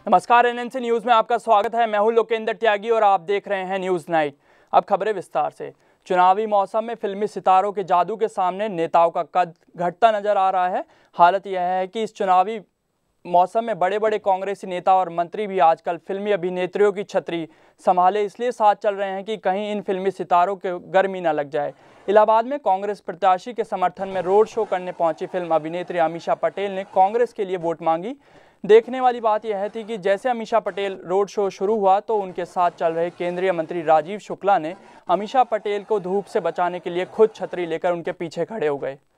नमस्कार, NNC news में आपका स्वागत है। मैं हूं लोकेंद्र त्यागी और आप देख रहे हैं न्यूज नाइट। अब खबरें विस्तार से। चुनावी मौसम में फिल्मी सितारों के जादू के सामने नेताओं का कद घटता नजर आ रहा है। हालत यह है कि इस चुनावी मौसम में बड़े बड़े कांग्रेसी नेता और मंत्री भी आजकल फिल्मी अभिनेत्रियों की छतरी संभाले इसलिए साथ चल रहे हैं कि कहीं इन फिल्मी सितारों के गर्मी न लग जाए। इलाहाबाद में कांग्रेस प्रत्याशी के समर्थन में रोड शो करने पहुंची फिल्म अभिनेत्री अमीषा पटेल ने कांग्रेस के लिए वोट मांगी। देखने वाली बात यह थी कि जैसे अमीषा पटेल रोड शो शुरू हुआ तो उनके साथ चल रहे केंद्रीय मंत्री राजीव शुक्ला ने अमीषा पटेल को धूप से बचाने के लिए खुद छतरी लेकर उनके पीछे खड़े हो गए।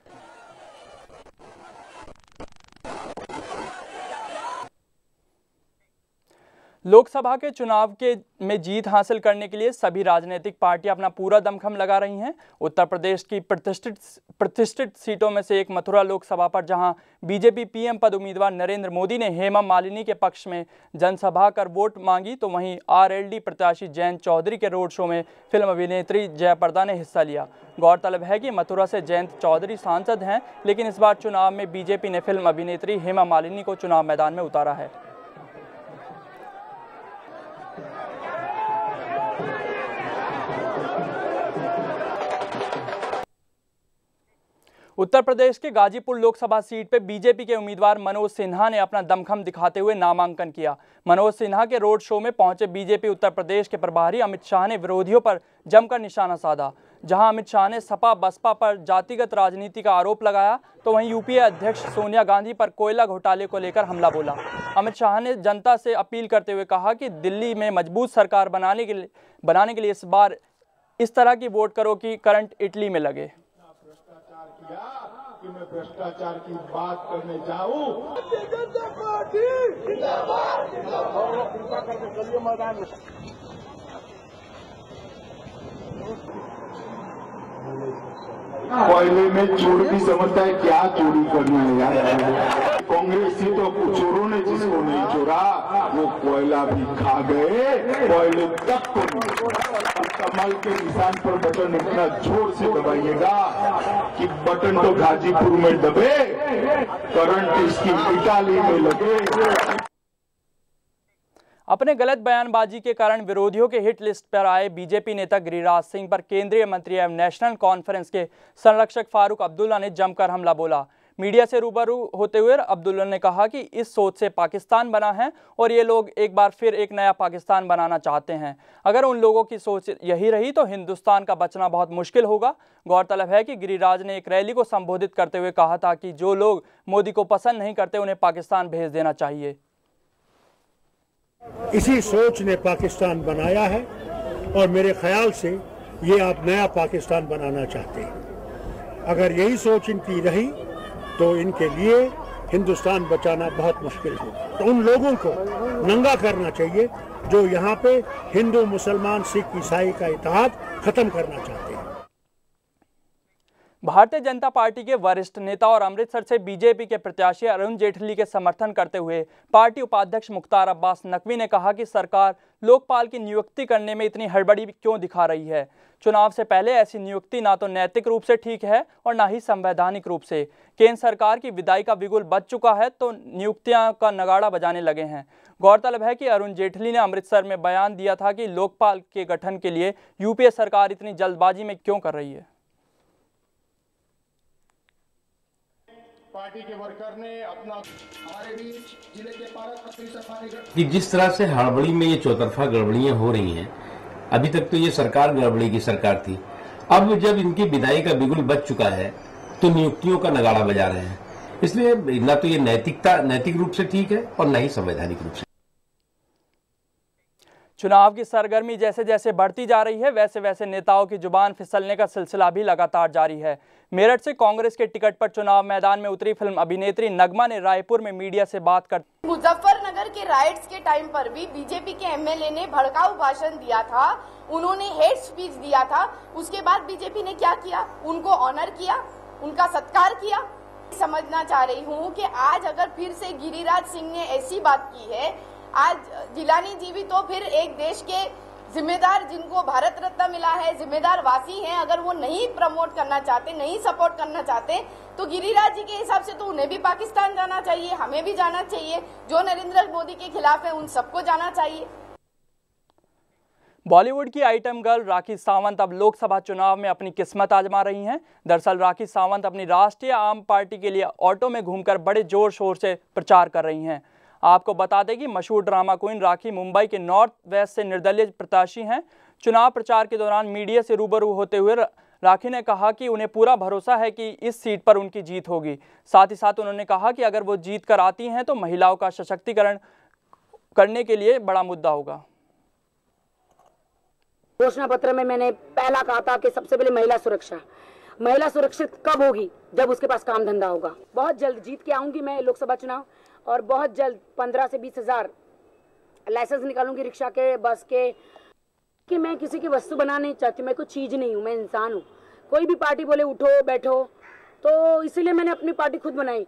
लोकसभा के चुनाव में जीत हासिल करने के लिए सभी राजनीतिक पार्टियां अपना पूरा दमखम लगा रही हैं। उत्तर प्रदेश की प्रतिष्ठित सीटों में से एक मथुरा लोकसभा पर जहां बीजेपी पीएम पद उम्मीदवार नरेंद्र मोदी ने हेमा मालिनी के पक्ष में जनसभा कर वोट मांगी, तो वहीं आरएलडी प्रत्याशी जयंत चौधरी के रोड शो में फिल्म अभिनेत्री जयाप्रदा ने हिस्सा लिया। गौरतलब है कि मथुरा से जयंत चौधरी सांसद हैं, लेकिन इस बार चुनाव में बीजेपी ने फिल्म अभिनेत्री हेमा मालिनी को चुनाव मैदान में उतारा है। उत्तर प्रदेश के गाजीपुर लोकसभा सीट पर बीजेपी के उम्मीदवार मनोज सिन्हा ने अपना दमखम दिखाते हुए नामांकन किया। मनोज सिन्हा के रोड शो में पहुंचे बीजेपी उत्तर प्रदेश के प्रभारी अमित शाह ने विरोधियों पर जमकर निशाना साधा। जहां अमित शाह ने सपा बसपा पर जातिगत राजनीति का आरोप लगाया, तो वहीं यूपीए अध्यक्ष सोनिया गांधी पर कोयला घोटाले को लेकर हमला बोला। अमित शाह ने जनता से अपील करते हुए कहा कि दिल्ली में मजबूत सरकार बनाने के लिए इस बार इस तरह की वोट करो कि करंट इटली में लगे। कि मैं भ्रष्टाचार की बात करने जाऊं। कोयले में चोर भी समझता है क्या चोरी करना है यार। कांग्रेसी तो चोरों ने जिसको नहीं चोरा वो कोयला भी खा गए, कोयले तक को कमल के निशान पर बटन इतना जोर से दबाइएगा कि बटन तो गाजीपुर में दबे, करंट इसकी इटाली में लगे। अपने गलत बयानबाजी के कारण विरोधियों के हिट लिस्ट पर आए बीजेपी नेता गिरिराज सिंह पर केंद्रीय मंत्री एवं नेशनल कॉन्फ्रेंस के संरक्षक फारूक अब्दुल्ला ने जमकर हमला बोला। मीडिया से रूबरू होते हुए अब्दुल्ला ने कहा कि इस सोच से पाकिस्तान बना है और ये लोग एक बार फिर एक नया पाकिस्तान बनाना चाहते हैं। अगर उन लोगों की सोच यही रही तो हिंदुस्तान का बचना बहुत मुश्किल होगा। गौरतलब है कि गिरिराज ने एक रैली को संबोधित करते हुए कहा था कि जो लोग मोदी को पसंद नहीं करते उन्हें पाकिस्तान भेज देना चाहिए। इसी सोच ने पाकिस्तान बनाया है और मेरे ख्याल से ये आप नया पाकिस्तान बनाना चाहते हैं। अगर यही सोच इनकी रही तो इनके लिए हिंदुस्तान बचाना बहुत मुश्किल होगा। तो उन लोगों को नंगा करना चाहिए जो यहाँ पे हिंदू मुसलमान सिख ईसाई का इत्तेहाद खत्म करना चाहते हैं। भारतीय जनता पार्टी के वरिष्ठ नेता और अमृतसर से बीजेपी के प्रत्याशी अरुण जेटली के समर्थन करते हुए पार्टी उपाध्यक्ष मुख्तार अब्बास नकवी ने कहा कि सरकार लोकपाल की नियुक्ति करने में इतनी हड़बड़ी क्यों दिखा रही है। चुनाव से पहले ऐसी नियुक्ति ना तो नैतिक रूप से ठीक है और ना ही संवैधानिक रूप से। केंद्र सरकार की विदाई का बिगुल बज चुका है तो नियुक्तियां का नगाड़ा बजाने लगे हैं। गौरतलब है कि अरुण जेटली ने अमृतसर में बयान दिया था कि लोकपाल के गठन के लिए यूपीए सरकार इतनी जल्दबाजी में क्यों कर रही है। पार्टी के वर्कर ने अपना हमारे बीच जिले के पारस कि जिस तरह से हड़बड़ी में ये चौतरफा गड़बड़ियां हो रही हैं, अभी तक तो ये सरकार गड़बड़ी की सरकार थी। अब जब इनकी विदाई का बिगुल बज चुका है तो नियुक्तियों का नगाड़ा बजा रहे हैं। इसलिए न तो ये नैतिक रूप से ठीक है और न ही संवैधानिक रूप से। चुनाव की सरगर्मी जैसे जैसे बढ़ती जा रही है वैसे वैसे नेताओं की जुबान फिसलने का सिलसिला भी लगातार जारी है। मेरठ से कांग्रेस के टिकट पर चुनाव मैदान में उतरी फिल्म अभिनेत्री नगमा ने रायपुर में मीडिया से बात कर मुजफ्फरनगर के राइट्स के टाइम पर भी बीजेपी के एमएलए ने भड़काऊ भाषण दिया था, उन्होंने हेट स्पीच दिया था। उसके बाद बीजेपी ने क्या किया? उनको ऑनर किया, उनका सत्कार किया। समझना चाह रही हूँ कि आज अगर फिर से गिरिराज सिंह ने ऐसी बात की है, आज जिलानी जी भी तो फिर एक देश के जिम्मेदार जिनको भारत रत्न मिला है, जिम्मेदार वासी हैं, अगर वो नहीं प्रमोट करना चाहते, नहीं सपोर्ट करना चाहते, तो गिरिराज जी के हिसाब से तो उन्हें भी पाकिस्तान जाना चाहिए, हमें भी जाना चाहिए, जो नरेंद्र मोदी के खिलाफ है उन सबको जाना चाहिए। बॉलीवुड की आइटम गर्ल राखी सावंत अब लोकसभा चुनाव में अपनी किस्मत आजमा रही हैं। दरअसल राखी सावंत अपनी राष्ट्रीय आम पार्टी के लिए ऑटो में घूमकर बड़े जोर शोर से प्रचार कर रही हैं। आपको बता दें कि मशहूर ड्रामा क्वीन राखी मुंबई के नॉर्थ वेस्ट से निर्दलीय प्रत्याशी हैं। चुनाव प्रचार के दौरान मीडिया से रूबरू होते हुए राखी ने कहा कि उन्हें पूरा भरोसा है कि इस सीट पर उनकी जीत होगी। साथ ही साथ उन्होंने कहा कि अगर वो जीत कर आती हैं तो महिलाओं का सशक्तिकरण करने के लिए बड़ा मुद्दा होगा। घोषणा पत्र में मैंने पहला कहा था कि सबसे पहले महिला सुरक्षा। महिला सुरक्षित कब होगी? जब उसके पास काम धंधा होगा। बहुत जल्द जीत के आऊंगी मैं लोकसभा चुनाव, और बहुत जल्द 15 से 20 हज़ार लाइसेंस निकालूंगी रिक्शा के, बस के। कि मैं किसी की वस्तु बनाना नहीं चाहती, मैं कोई चीज नहीं हूँ, मैं इंसान हूँ। कोई भी पार्टी बोले उठो बैठो, तो इसीलिए मैंने अपनी पार्टी खुद बनाई।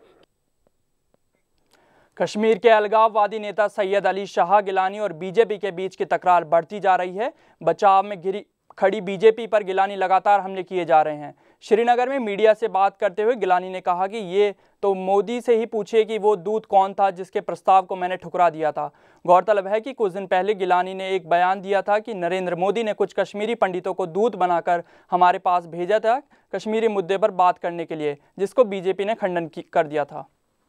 कश्मीर के अलगाववादी नेता सैयद अली शाह गिलानी और बीजेपी के बीच की तकरार बढ़ती जा रही है। बचाव में खड़ी बीजेपी पर गिलानी लगातार हमले किए जा रहे हैं। श्रीनगर में मीडिया से बात करते हुए गिलानी ने कहा कि ये तो मोदी से ही पूछिए कि वो दूत कौन था जिसके प्रस्ताव को मैंने ठुकरा दिया था। गौरतलब है कि कुछ दिन पहले गिलानी ने एक बयान दिया था कि नरेंद्र मोदी ने कुछ कश्मीरी पंडितों को दूत बनाकर हमारे पास भेजा था कश्मीरी मुद्दे पर बात करने के लिए, जिसको बीजेपी ने खंडन कर दिया था।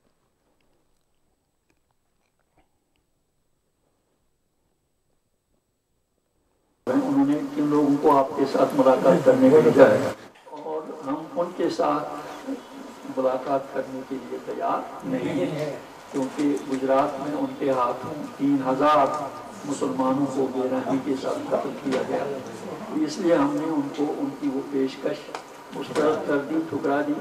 उन्होंने किन लोगों को आपके साथ मुलाकात करने के लिए जाएगा, और हम उनके साथ मुलाकात करने के लिए तैयार नहीं है, क्योंकि गुजरात में उनके हाथों 3000 मुसलमानों को बेरहमी के साथ कत्ल किया गया। तो इसलिए हमने उनको उनकी वो पेशकश मुस्तरद कर दी, ठुकरा दी।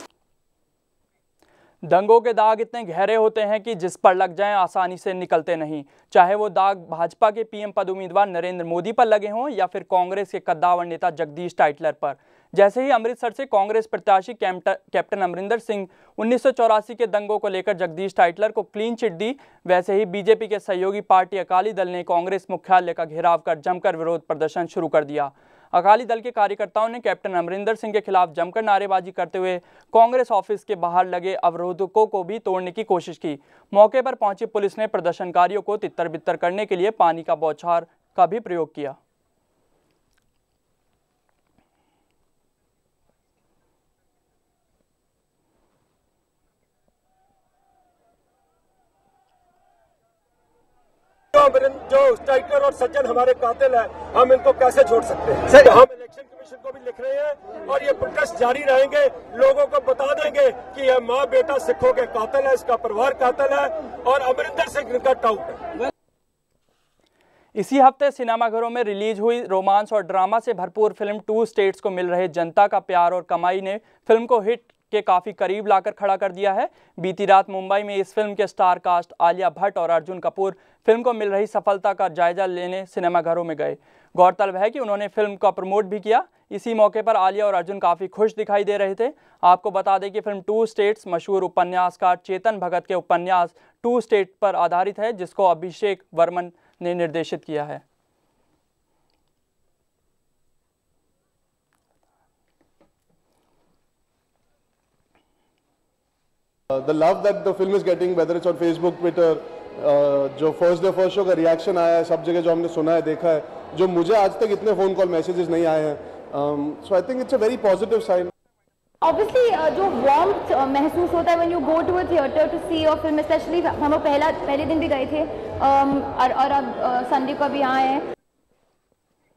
दंगों के दाग इतने गहरे होते हैं कि जिस पर लग जाएं आसानी से निकलते नहीं, चाहे वो दाग भाजपा के पीएम पद उम्मीदवार नरेंद्र मोदी पर लगे हों या फिर कांग्रेस के कद्दावर नेता जगदीश टाइटलर पर। जैसे ही अमृतसर से कांग्रेस प्रत्याशी कैप्टन अमरिंदर सिंह 1984 के दंगों को लेकर जगदीश टाइटलर को क्लीन चिट दी, वैसे ही बीजेपी के सहयोगी पार्टी अकाली दल ने कांग्रेस मुख्यालय का घेराव कर जमकर विरोध प्रदर्शन शुरू कर दिया। अकाली दल के कार्यकर्ताओं ने कैप्टन अमरिंदर सिंह के खिलाफ जमकर नारेबाजी करते हुए कांग्रेस ऑफिस के बाहर लगे अवरोधकों को भी तोड़ने की कोशिश की। मौके पर पहुंची पुलिस ने प्रदर्शनकारियों को तितर बितर करने के लिए पानी का बौछार का भी प्रयोग किया। जो टाइटलर और सज्जन हमारे कातिल हैं, हम इनको कैसे छोड़ सकते हैं? तो हम इलेक्शन कमीशन को भी लिख रहे हैं और ये प्रोटेस्ट जारी रहेंगे। लोगों को बता देंगे कि यह माँ बेटा सिखों के कातिल है, इसका परिवार कातिल है और अमरिंदर सिंह का टाउट है। इसी हफ्ते सिनेमाघरों में रिलीज हुई रोमांस और ड्रामा से भरपूर फिल्म 2 स्टेट्स को मिल रहे जनता का प्यार और कमाई ने फिल्म को हिट के काफी करीब लाकर खड़ा कर दिया है। बीती रात मुंबई में इस फिल्म के स्टार कास्ट आलिया भट्ट और अर्जुन कपूर फिल्म को मिल रही सफलता का जायजा लेने सिनेमाघरों में गए। गौरतलब है कि उन्होंने फिल्म का प्रमोट भी किया। इसी मौके पर आलिया और अर्जुन काफी खुश दिखाई दे रहे थे। आपको बता दें कि फिल्म 2 स्टेट्स मशहूर उपन्यासकार चेतन भगत के उपन्यास 2 स्टेट पर आधारित है, जिसको अभिषेक वर्मन ने निर्देशित किया है। The love that the film is getting, whether it's on Facebook, Twitter, जो फर्स्ट डे फर्स्ट शो का रिएक्शन आया है, सब जगह जो हमने सुना है देखा है, जो मुझे आज तक इतने फोन कॉल मैसेजेस नहीं आए हैं, so I think it's a very positive sign. Obviously, जो warmth महसूस होता है when you go to a theater to see a film, especially हम लोग पहले दिन भी गए थे और अब संडे को भी यहाँ हैं।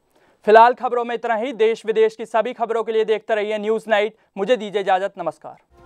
फिलहाल खबरों में इतना ही। देश विदेश की सभी खबरों के लिए देखते रहिए न्यूज़ नाइट। मुझे दीजिए इजाजत। नमस्कार।